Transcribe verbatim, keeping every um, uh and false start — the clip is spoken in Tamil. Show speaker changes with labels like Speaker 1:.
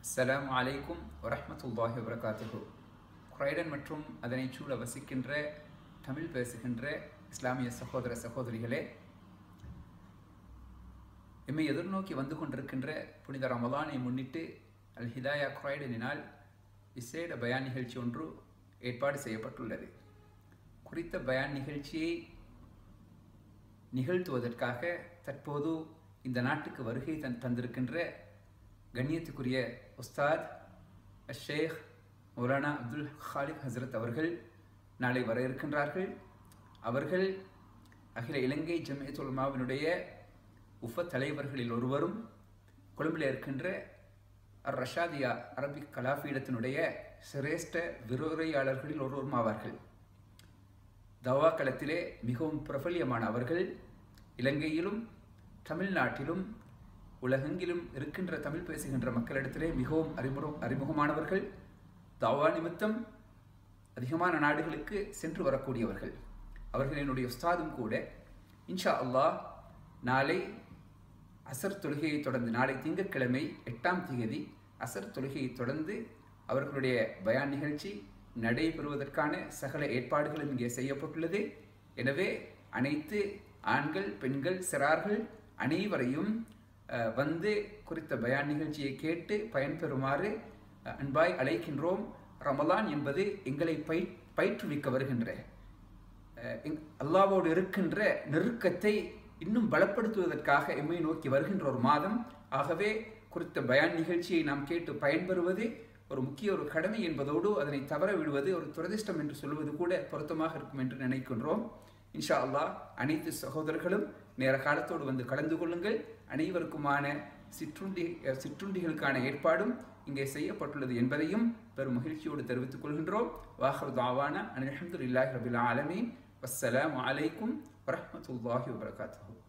Speaker 1: அஸ்ஸலாமு அலைக்கும் வரஹ்மத்துல்லாஹி வபரகாத்துஹு. குரைடன் மற்றும் அதனை சூழ வசிக்கின்ற தமிழ் பேசுகின்ற இஸ்லாமிய சகோதர சகோதரிகளே, எம்மை எதிர்நோக்கி வந்து கொண்டிருக்கின்ற புனித ரமலானை முன்னிட்டு அல் ஹிதாயா குரைடனினால் விசேட பயான் நிகழ்ச்சி ஒன்று ஏற்பாடு செய்யப்பட்டுள்ளது. குறித்த பயான் நிகழ்ச்சியை நிகழ்த்துவதற்காக தற்போது இந்த நாட்டுக்கு வருகை தன் தந்திருக்கின்ற கண்ணியத்துக்குரிய உஸ்தாத் ஷேக் மௌலானா அப்துல் ஹாலிக் ஹசரத் அவர்கள் நாளை வர இருக்கின்றார்கள். அவர்கள் அகில இலங்கை ஜம்இய்யத் உலமாவினுடைய உஃப தலைவர்களில் ஒருவரும், கொழும்பில் இருக்கின்ற அர் ரஷாதியா அரபிக் கலாபீடத்தினுடைய சிரேஷ்ட விரிவுரையாளர்களில் ஒருவரும் ஆவார்கள். தவா களத்திலே மிகவும் பிரபல்யமான அவர்கள் இலங்கையிலும் தமிழ்நாட்டிலும் உலகெங்கிலும் இருக்கின்ற தமிழ் பேசுகின்ற மக்களிடத்திலே மிகவும் அறிமுகம் அறிமுகமானவர்கள். தவா நிமித்தம் அதிகமான நாடுகளுக்கு சென்று வரக்கூடியவர்கள். அவர்கள் என்னுடைய உஸ்தாதும் கூட. இன்ஷா அல்லாஹ் நாளை அசர் தொழுகையை தொடர்ந்து, நாளை திங்கட்கிழமை எட்டாம் தேதி அசர் தொழுகையை தொடர்ந்து அவர்களுடைய பயான் நிகழ்ச்சி நடைபெறுவதற்கான சகல ஏற்பாடுகளும் இங்கே செய்யப்பட்டுள்ளது. எனவே அனைத்து ஆண்கள், பெண்கள், சிறார்கள் அனைவரையும் வந்து குறித்த பயான் நிகழ்ச்சியை கேட்டு பயன்பெறுமாறு அன்பாய் அழைக்கின்றோம். ரமலான் என்பது எங்களை பய பயிற்றுவிக்க வருகின்ற, அல்லாவோடு இருக்கின்ற நெருக்கத்தை இன்னும் பலப்படுத்துவதற்காக எம்மை நோக்கி வருகின்ற ஒரு மாதம். ஆகவே குறித்த பயான் நிகழ்ச்சியை நாம் கேட்டு பயன்பெறுவது ஒரு முக்கிய ஒரு கடமை என்பதோடு அதனை தவற விடுவது ஒரு துரதிஷ்டம் என்று சொல்வது கூட பொருத்தமாக இருக்கும் என்று நினைக்கின்றோம். இன்ஷா அல்லாஹ் அனைத்து சகோதரர்களும் நேர காலத்தோடு வந்து கலந்து கொள்ளுங்கள். அனைவருக்குமான சிற்றுண்டி சிற்றுண்டிகளுக்கான ஏற்பாடும் இங்கே செய்யப்பட்டுள்ளது என்பதையும் பெரும் மகிழ்ச்சியோடு தெரிவித்துக் கொள்கின்றோம். வாஹிரு தாவானா அல்ஹம்துலில்லாஹி ரபில் ஆலமீன். வஸ்ஸலாமு அலைக்கும் வரஹ்மத்துல்லாஹி வபரகாத்துஹு.